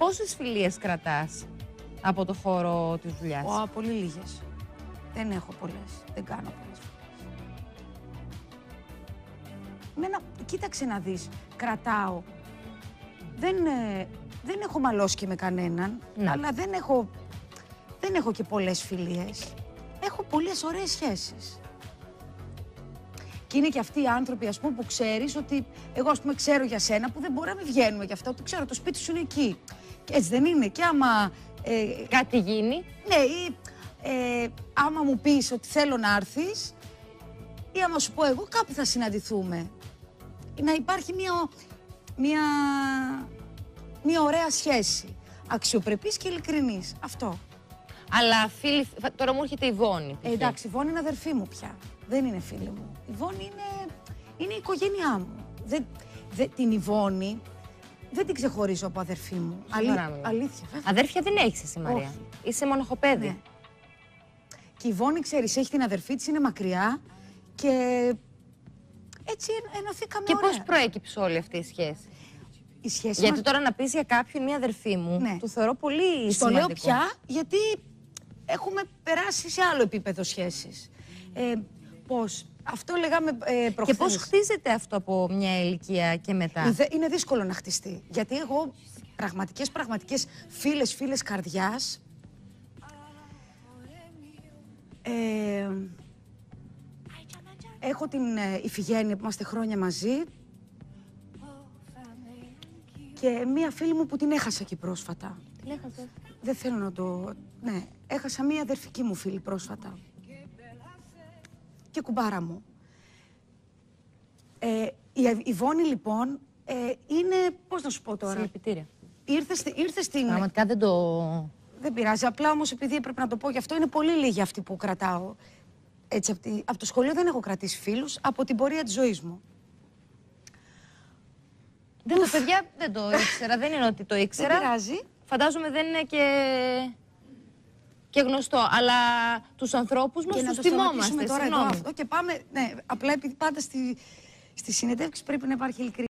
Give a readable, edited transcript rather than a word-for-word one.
πόσες φιλίες κρατάς από το χώρο της δουλειάς? Πολύ λίγες. Δεν έχω πολλές. Δεν κάνω πολλές φιλίες. Κοίταξε να δεις. Κρατάω. Δεν έχω μαλώσει με κανέναν, αλλά δεν έχω και πολλές φιλίες. Έχω πολλές ωραίες σχέσεις. Και είναι και αυτοί οι άνθρωποι, ας πούμε, που ξέρεις ότι εγώ, ας πούμε, ξέρω για σένα που δεν μπορεί να μην βγαίνουμε γι' αυτό. Το ξέρω, το σπίτι σου είναι εκεί. Και έτσι δεν είναι. Και άμα κάτι γίνει. Ναι, ή άμα μου πεις ότι θέλω να έρθεις, ή άμα σου πω εγώ κάπου θα συναντηθούμε. Να υπάρχει μια ωραία σχέση. Αξιοπρεπής και ειλικρινής. Αυτό. Αλλά φίλοι, τώρα μου έρχεται η Βόνη. Εντάξει, η Βόνη είναι αδερφή μου πια. Δεν είναι φίλη μου. Η Βόνη είναι η οικογένειά μου. Την Ιβόνη δεν την ξεχωρίζω από αδερφή μου. Αλήθεια. Αδέρφια δεν έχεις εσύ, Μαρία. Όχι. Είσαι μοναχοπέδι. Ναι. Και η Βόνη, ξέρεις, έχει την αδερφή της, είναι μακριά και έτσι ενωθήκαμε ωραία. Και πώς προέκυψε όλη αυτή η σχέση? Η σχέση γιατί τώρα να πεις για κάποιον μια αδερφή μου, το θεωρώ πολύ σημαντικό. Στο λέω πια γιατί έχουμε περάσει σε άλλο επίπεδο σχέσης. Πώς, αυτό λέγαμε προχθές. Και πώς χτίζεται αυτό από μια ηλικία και μετά? Είναι δύσκολο να χτιστεί. Γιατί εγώ πραγματικές φίλες καρδιάς έχω την Ιφηγένεια που είμαστε χρόνια μαζί και μία φίλη μου που την έχασα και πρόσφατα. Την έχασες? Δεν θέλω να το... Ναι, έχασα μία αδερφική μου φίλη πρόσφατα. Και κουμπάρα μου. Η Βόνη λοιπόν είναι, πώς να σου πω τώρα. Συλληπιτήρια. Ήρθε στην... Πραγματικά δεν το... Δεν πειράζει, απλά όμως επειδή έπρεπε να το πω γι' αυτό είναι πολύ λίγοι αυτοί που κρατάω. Έτσι, από το σχολείο δεν έχω κρατήσει φίλους, από την πορεία της ζωής μου. Το παιδιά δεν το ήξερα, δεν είναι ότι το ήξερα. Δεν πειράζει. Φαντάζομαι δεν είναι και γνωστό, αλλά τους ανθρώπους μας τους θυμόμαστε. Τώρα εδώ αυτό και πάμε, ναι, απλά επειδή πάντα στη συνεντεύξη πρέπει να υπάρχει ειλικρίνεια.